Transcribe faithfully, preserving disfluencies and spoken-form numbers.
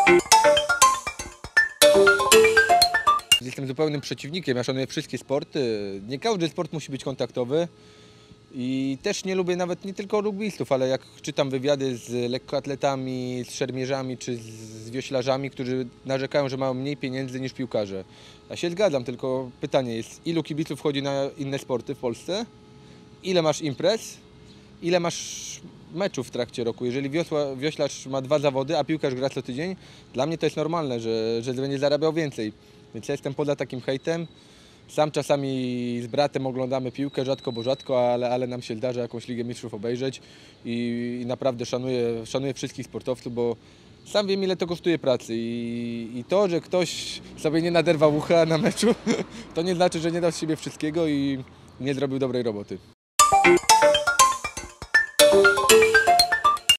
Jestem zupełnym przeciwnikiem, ja szanuję wszystkie sporty. Nie każdy sport musi być kontaktowy. I też nie lubię nawet nie tylko rugbystów, ale jak czytam wywiady z lekkoatletami, z szermierzami czy z wioślarzami, którzy narzekają, że mają mniej pieniędzy niż piłkarze. Ja się zgadzam, tylko pytanie jest, ilu kibiców chodzi na inne sporty w Polsce? Ile masz imprez? Ile masz meczów w trakcie roku? Jeżeli wiosła, wioślarz ma dwa zawody, a piłkarz gra co tydzień, dla mnie to jest normalne, że, że będzie zarabiał więcej. Więc ja jestem poza takim hejtem. Sam czasami z bratem oglądamy piłkę, rzadko bo rzadko, ale, ale nam się zdarza jakąś Ligę Mistrzów obejrzeć i, i naprawdę szanuję, szanuję wszystkich sportowców, bo sam wiem, ile to kosztuje pracy i, i to, że ktoś sobie nie naderwał ucha na meczu, to nie znaczy, że nie dał z siebie wszystkiego i nie zrobił dobrej roboty.